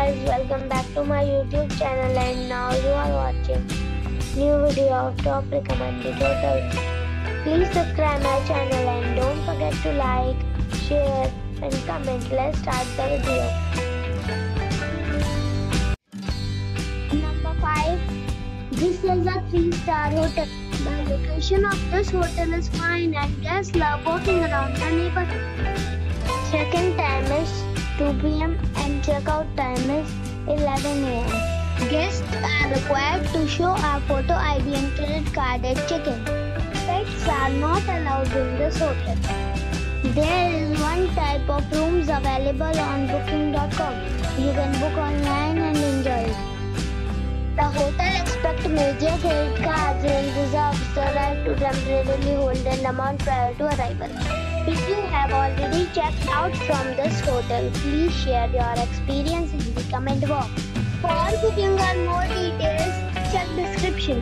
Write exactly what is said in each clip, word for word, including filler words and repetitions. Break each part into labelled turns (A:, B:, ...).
A: guys, welcome back to my YouTube channel, and now you are watching new video of top recommended hotels. Please subscribe my channel and don't forget to like, share and comment. Let's start the video. Number five. This is a three star hotel. The location of this hotel is fine and guests love walking around the neighborhood. Check-in time is two p m and check-out time is eleven a m Guests are required to show a photo I D and credit card at check-in. Pets are not allowed in this hotel. There is one type of rooms available on booking dot com. You can book online and enjoy it. The hotel expects major credit cards and reserves the right to temporarily hold an amount prior to arrival. If you have already checked out from this hotel, please share your experience in the comment box. For booking or more details, check description.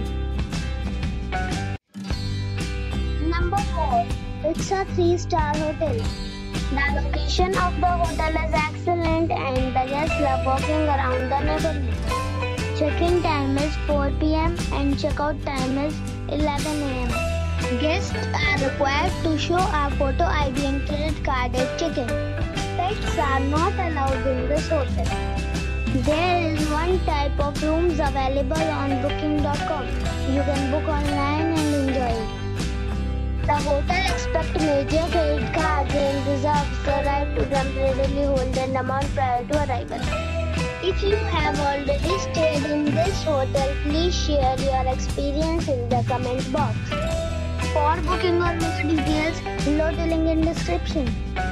A: Number four. It's a three star hotel. The location of the hotel is excellent and the guests love walking around the neighborhood. Check-in time is four p m and check-out time is eleven a m Guests are required to show a photo I D and credit card at check-in. Pets are not allowed in this hotel. There is one type of rooms available on booking dot com. You can book online and enjoy it. The hotel expects major credit cards and reserves the right to temporarily hold an amount prior to arrival. If you have already stayed in this hotel, please share your experience in the comment box. For booking or more details, below the link in description.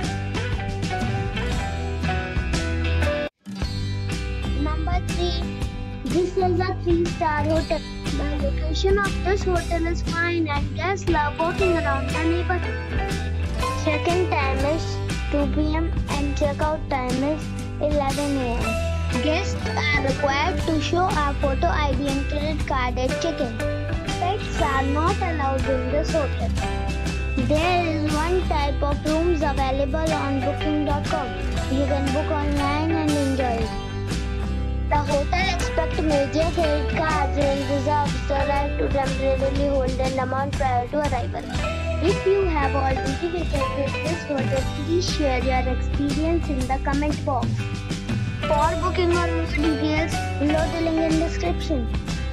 A: Number three. This is a three star hotel. The location of this hotel is fine and guests love walking around the neighborhood. Check-in time is two p m and check-out time is eleven a m Guests are required to show a photo I D and credit card at check-in. Pets are not allowed in this hotel. There is one type of rooms available on booking dot com. You can book online and enjoy it. The hotel expects major credit cards and reserves the right to temporarily hold an amount prior to arrival. If you have already visited this hotel, please share your experience in the comment box. For booking or more details, below the link in description.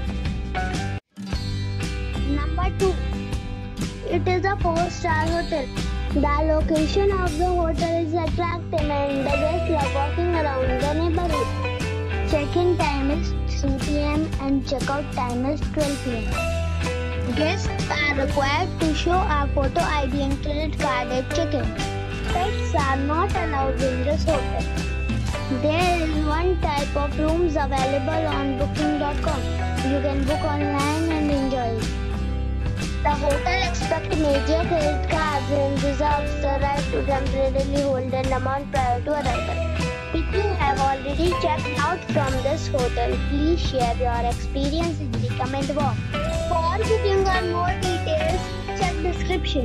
A: Number two. It is a four star hotel. The location of the hotel is attractive and the guests love walking around the neighborhood. Check-in time is three p m and check-out time is twelve p m Guests are required to show a photo I D and credit card at check-in. Pets are not allowed in this hotel. There is one type of rooms available on booking dot com. You can book online and enjoy it. The hotel expects major credit cards and reserves the right to temporarily hold an amount prior to arrival. If you have already checked out from this hotel, please share your experience in the comment box. For booking or more details, check description.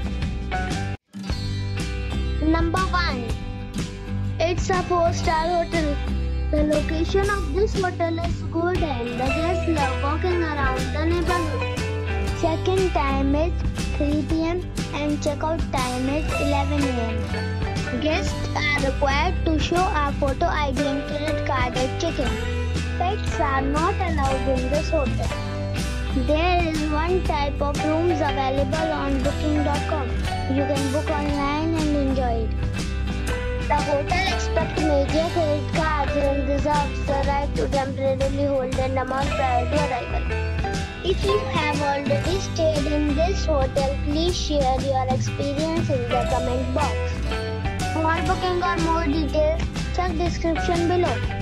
A: Number one. It's a four star hotel. The location of this hotel is good and the guests love walking around the neighborhood. Check-in time is three p m and check-out time is eleven a m Guests are required to show a photo I D and credit card at check-in. Pets are not allowed in this hotel. There is one type of rooms available on booking dot com. You can book online and enjoy it. The hotel expects major credit cards and reserves the right to temporarily hold an amount prior to arrival. If you have already stayed in this hotel, please share your experience in the comment box. For booking or more details, check description below.